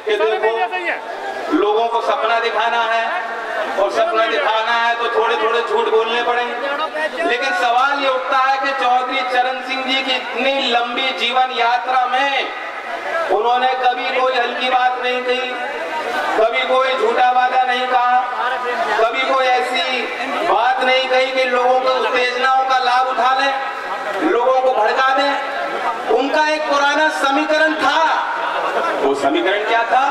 कि देखो लोगों को सपना दिखाना है और सपना दिखाना है तो थोड़े थोड़े झूठ बोलने पड़ेंगे। लेकिन सवाल ये उठता है कि चौधरी चरण सिंह जी की इतनी लंबी जीवन यात्रा में उन्होंने कभी कोई हल्की बात नहीं कही, कभी कोई झूठा वादा नहीं कहा, कभी कोई ऐसी बात नहीं कही कि लोगों को उत्तेजनाओं का लाभ उठा लें, लोगों को भड़का दें। उनका एक पुराना समीकरण था। वो समीकरण क्या था?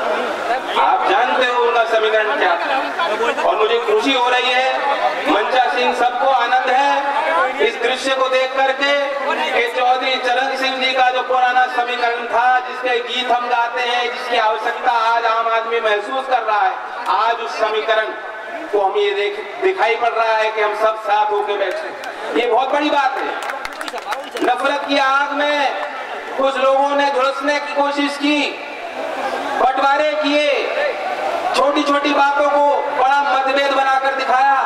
आप जानते हो उनका समीकरण क्या था। और मुझे खुशी हो रही है, मंचा सिंह, सबको आनंद है इस दृश्य को देख करके कि चौधरी चरण सिंह जी का जो पुराना समीकरण था, जिसके गीत हम गाते हैं, जिसकी आवश्यकता आज आम आदमी महसूस कर रहा है, आज उस समीकरण को हम ये दिखाई पड़ रहा है कि हम सब साथ होकर बैठे। ये बहुत बड़ी बात है। नफरत की आग में कुछ लोगों ने झुलसने की कोशिश की, बंटवारे किए, छोटी छोटी बातों को बड़ा मतभेद बनाकर दिखाया।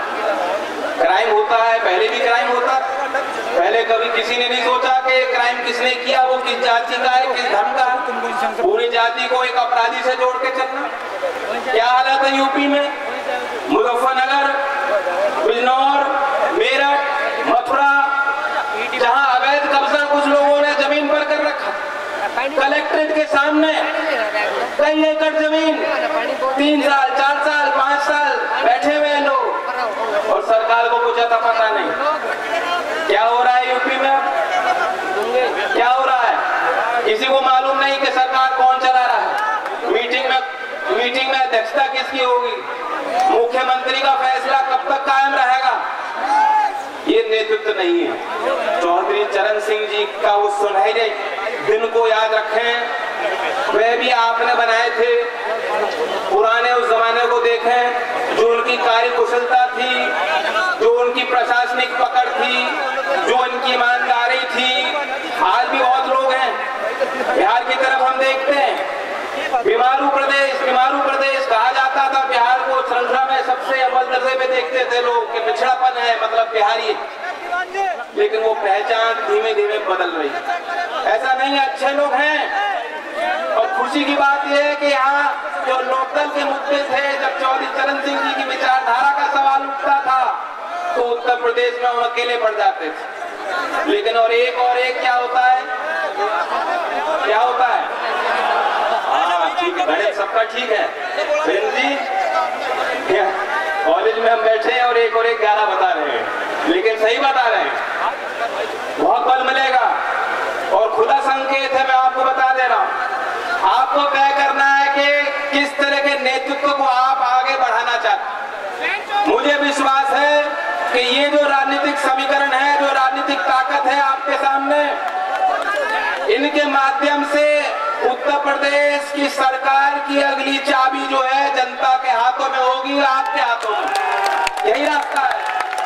क्राइम होता है, पहले भी क्राइम होता। पहले कभी किसी ने नहीं सोचा कि क्राइम किसने किया, वो किस जाति का है, किस धर्म का है। पूरी जाति को एक अपराधी से जोड़ के चलना। क्या हालत है यूपी में, मुजफ्फरनगर, बिजनौर, मेरठ, मथुरा, जहां अवैध कब्जा कुछ लोगों ने जमीन पर कर रखा। कलेक्ट्रेट के सामने कई एकड़ जमीन 3 साल, 4 साल, 5 साल बैठे हुए लोग और सरकार को कुछ अता पता नहीं। क्या हो रहा है यूपी में? क्या हो रहा है? किसी को मालूम नहीं कि सरकार कौन चला रहा है। मीटिंग में अध्यक्षता किसकी होगी? मुख्यमंत्री का फैसला कब तक कायम रहेगा? ये नेतृत्व नहीं है। चौधरी चरण सिंह जी का वो सुनहरे दिन को याद रखें। वे भी आपने बनाए थे। पुराने उस जमाने को देखें, जो उनकी कार्य कुशलता थी, जो उनकी प्रशासनिक पकड़ थी, जो उनकी ईमानदारी थी। आज भी बहुत लोग हैं, बिहार की तरफ हम देखते हैं, बीमारू प्रदेश कहा जाता था। बिहार को श्रृंखला में सबसे अव्वल दर्जे पे देखते थे लोग कि पिछड़ापन है, मतलब बिहारी। लेकिन वो पहचान धीमे धीमे बदल रही है। ऐसा नहीं, अच्छे लोग हैं। और खुशी की बात यह है कि यहाँ जो लोकदल के मुद्दे थे, जब चौधरी चरण सिंह जी की विचारधारा का सवाल उठता था तो उत्तर प्रदेश में हम अकेले पड़ जाते थे। लेकिन और एक क्या होता है? क्या होता है? ठीक है, गणित सबका ठीक है। जी कॉलेज में हम बैठे हैं और एक 11 बता रहे हैं, लेकिन सही बता रहे हैं। बहुत बल मिलेगा और खुदा संकेत है, मैं आपको बता दे रहा हूं। आपको तय करना है कि किस तरह के नेतृत्व को आप आगे बढ़ाना चाहते। मुझे विश्वास है कि ये जो राजनीतिक समीकरण है, जो राजनीतिक ताकत है आपके सामने, इनके माध्यम से उत्तर प्रदेश की सरकार की अगली चाबी जो है जनता के हाथों में होगी, आपके हाथों में। यही रास्ता है।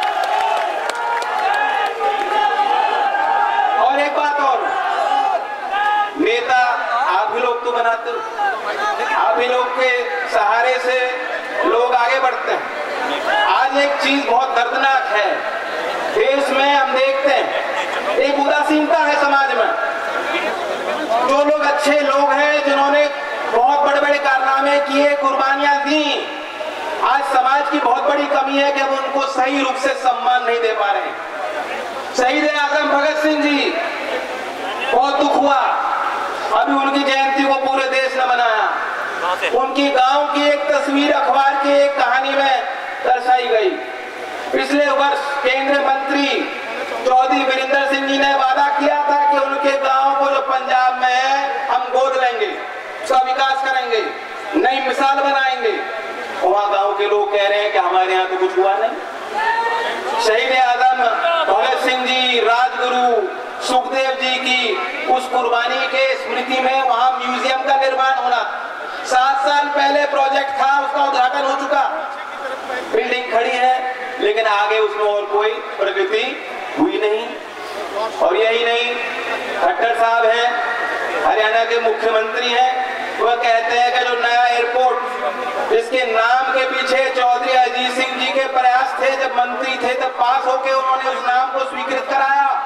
और एक बात और, नेता आप ही लोग तो बनाते हो, आप ही लोग के सहारे से लोग आगे बढ़ते हैं। आज एक चीज बहुत दर्दनाक है देश में, हम देखते हैं एक उदासीनता है समाज में। जो लोग अच्छे लोग हैं, जिन्होंने बहुत बड़े बड़े कारनामे किए, कुर्बानियां दी, आज समाज की बहुत बड़ी कमी है कि हम उनको सही रूप से सम्मान नहीं दे पा रहे। शहीद आजम भगत सिंह जी, बहुत दुख हुआ, अभी उनकी जयंती को पूरे देश ने मनाया। उनकी गांव की एक तस्वीर अखबार की एक कहानी में दर्शाई गई। पिछले वर्ष केंद्रीय मंत्री चौधरी वीरेंद्र सिंह जी ने वादा किया था कि उनके गांव को जो पंजाब में है हम गोद लेंगे, उसका विकास करेंगे, नई मिसाल बनाएंगे। वहां गांव के लोग कह रहे हैं कि हमारे यहाँ तो कुछ हुआ नहीं। शहीद आजम भगत सिंह जी, राजगुरु सुखदेव जी की उस कुर्बानी के स्मृति में वहां म्यूजियम का निर्माण होना। 7 साल पहले प्रोजेक्ट था, उसका उद्घाटन हो चुका, बिल्डिंग खड़ी है, लेकिन आगे उसमें और कोई प्रगति हुई नहीं। और यही नहीं, खट्टर साहब हैं, हरियाणा के मुख्यमंत्री हैं, वह कहते हैं कि जो नया एयरपोर्ट, इसके नाम के पीछे चौधरी अजीत सिंह जी के प्रयास थे। जब मंत्री थे तब पास होकर उन्होंने उस नाम को स्वीकृत कराया।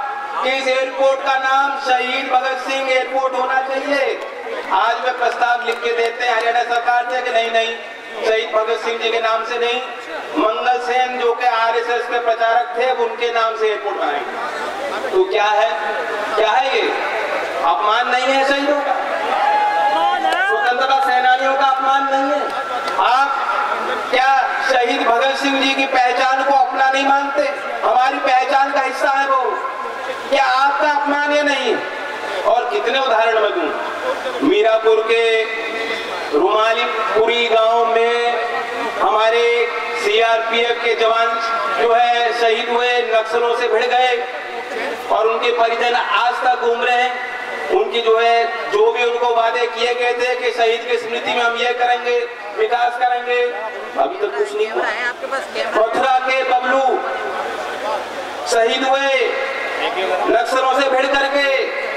कि इस एयरपोर्ट का नाम शहीद भगत सिंह एयरपोर्ट होना चाहिए। आज वे प्रस्ताव लिख के देते हैं हरियाणा सरकार से कि नहीं, शहीद भगत सिंह जी के नाम से नहीं, मंगल सेन जो कि आरएसएस के प्रचारक थे उनके नाम से एयरपोर्ट बनाएंगे। तो क्या है ये? अपमान नहीं है शहीदों का, स्वतंत्रता सेनानियों का अपमान नहीं है? आप क्या शहीद भगत सिंह जी की पहचान को अपना नहीं मानते? हमारी पहचान का हिस्सा है वो। क्या आपका अपमान ये नहीं? और कितने उदाहरण मैं दूं। मीरापुर के रुमालीपुरी गांव में हमारे सीआरपीएफ के जवान जो है शहीद हुए, नक्सलों से भिड़ गए और उनके परिजन आज तक घूम रहे हैं। उनकी जो भी उनको वादे किए गए थे कि शहीद की स्मृति में हम ये करेंगे, विकास करेंगे, अभी तक कुछ नहीं हुआ। मथुरा के बबलू शहीद हुए नक्सलों से भिड़ करके,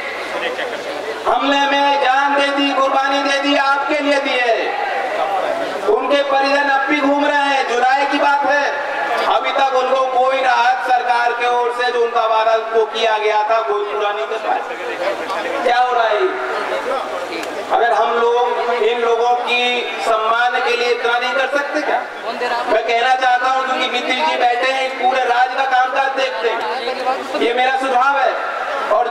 हमले में जान दे दी, कुर्बानी दे दी, आपके लिए दी है। उनके परिजन अब भी घूम रहे हैं। जुलाई की बात है, अभी तक उनको कोई राहत सरकार की ओर से जो उनका वादा को किया गया था कोई पूरा नहीं कर पाया। क्या हो रहा है? अगर हम लोग इन लोगों की सम्मान के लिए इतना नहीं कर